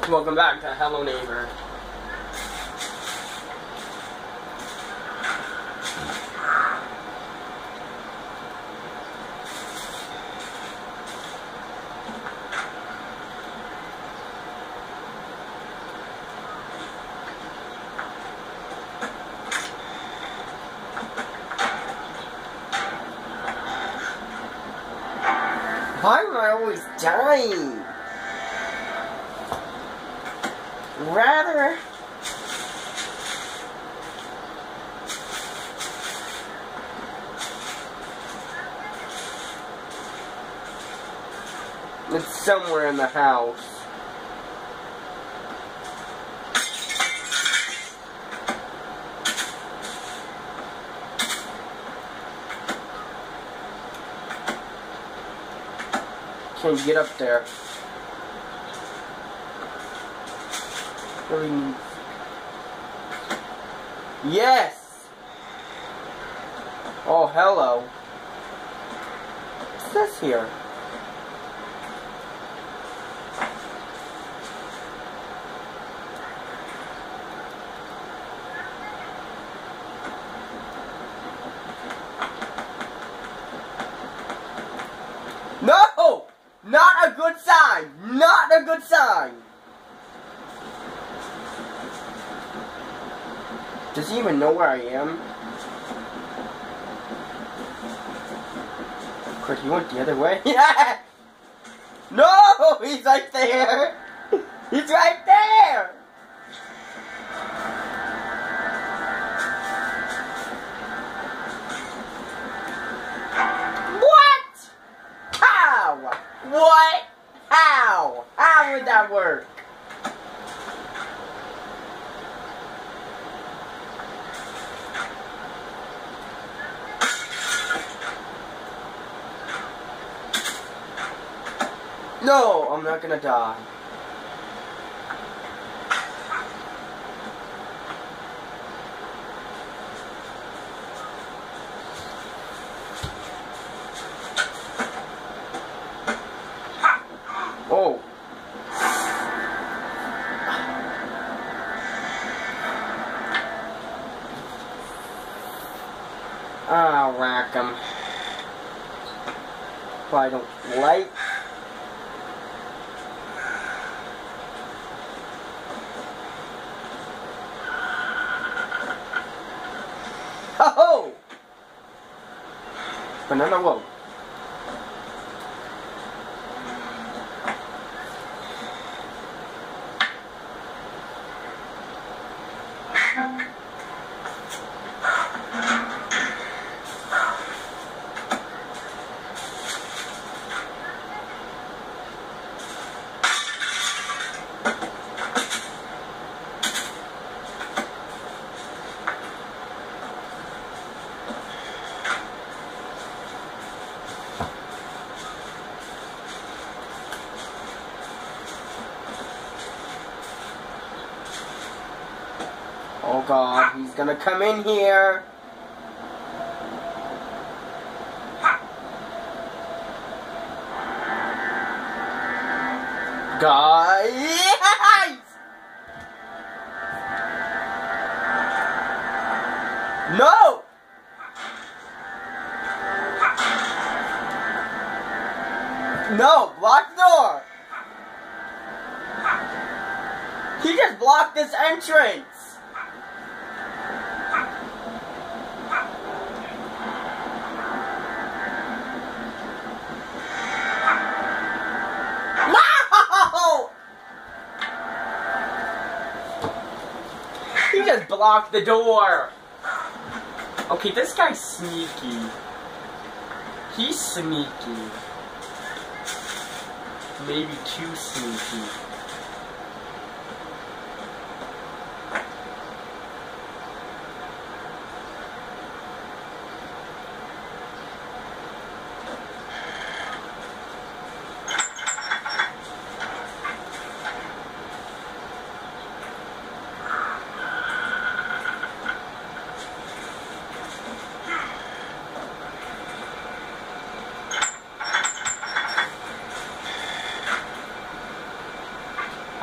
Welcome back to Hello Neighbor. Why am I always dying? Rather... It's somewhere in the house. Can't get up there. Really needs... Yes! Oh, hello. What's this here? No! Not a good sign! Not a good sign! Does he even know where I am? Could he went the other way? Yeah! No! He's right there! He's right there! What? How? What? How? How would that work? No, I'm not gonna die. Oh. I'll rack him. If I don't like. Oh! Banana whoa. Oh God, he's gonna come in here. Guys! No! No, block the door! He just blocked this entrance! No! He just blocked the door! Okay, this guy's sneaky. He's sneaky. Maybe too sneaky.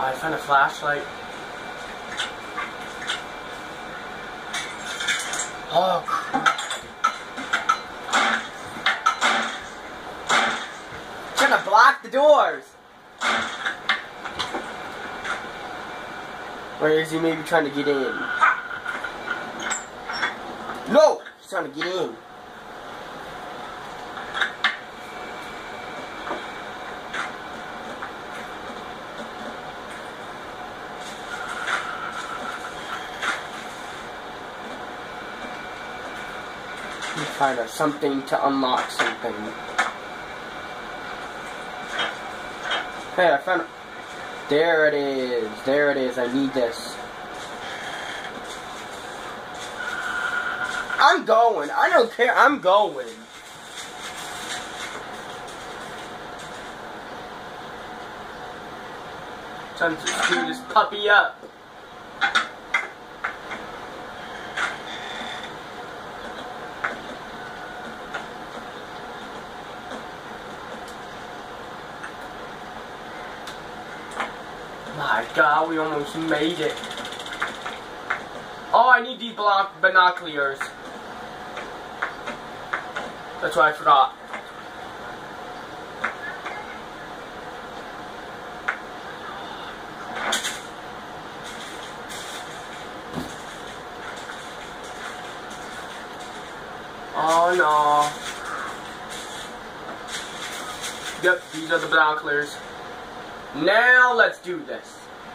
I found a flashlight. Oh, crap. Trying to block the doors. Or is he maybe trying to get in? No! He's trying to get in. Find out something to unlock something. Hey, I found it. There it is. There it is. I need this. I'm going. I don't care. I'm going. Time to screw this puppy up. My God, we almost made it. Oh, I need these binoculars. That's what I forgot. Oh no. Yep, these are the binoculars. Now let's do this.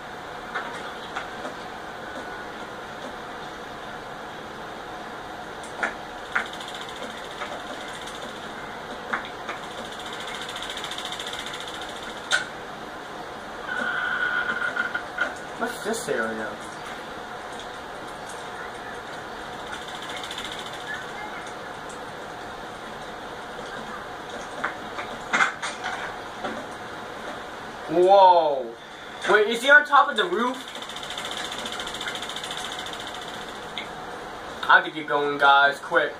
What's this area? Whoa. Wait, is he on top of the roof? I have to get going, guys, quick.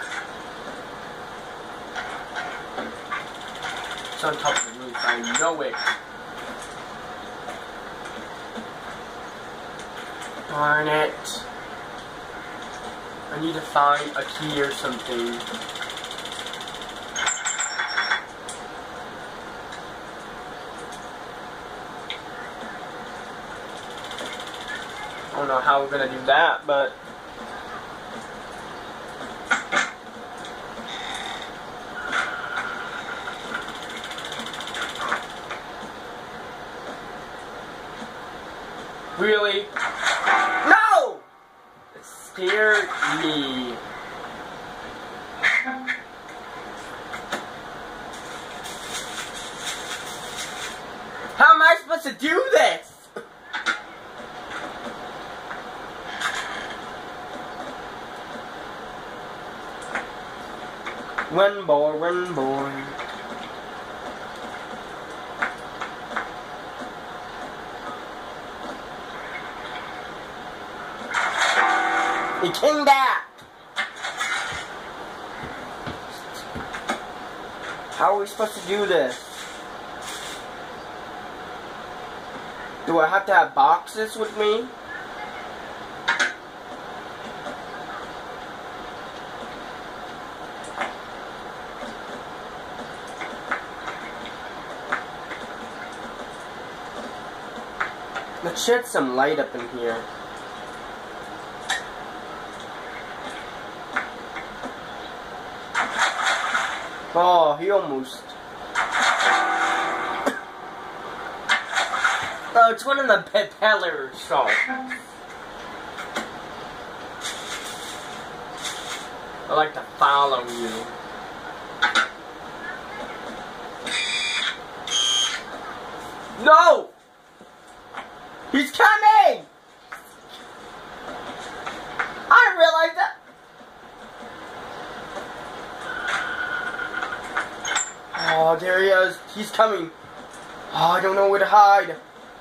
It's on top of the roof, I know it. Darn it. I need to find a key or something. I don't know how we're gonna do that, but really? No! It scared me. How am I supposed to do this? Run, boy, run, boy. He came back. How are we supposed to do this? Do I have to have boxes with me? Let's shed some light up in here. Oh, he almost... Oh, it's one of the propeller sharks. I like to follow you. No! He's coming! I didn't realize that. Oh, there he is. He's coming. Oh, I don't know where to hide.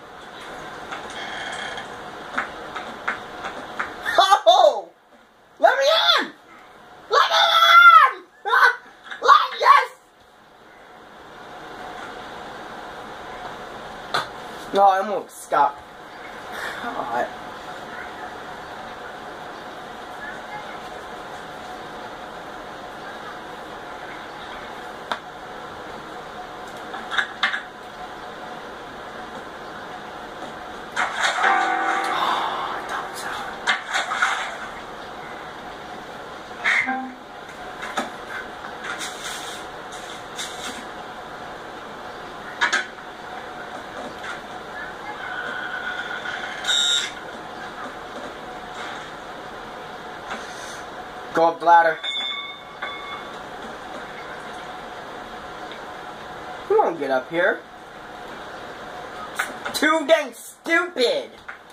Oh! Let me in! Let me in! Yes! No, I almost got God. Go up the ladder. You won't get up here. Too dang stupid.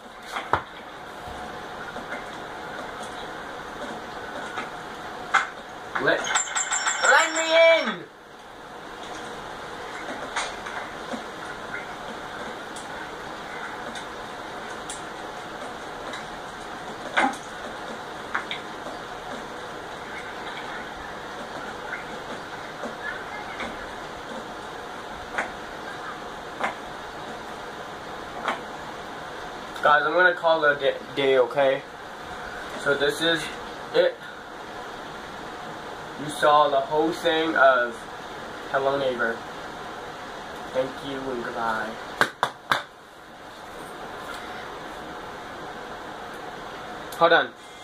Let me in. Guys, I'm gonna call it a day, okay? So this is it. You saw the whole thing of Hello Neighbor. Thank you and goodbye. Hold on.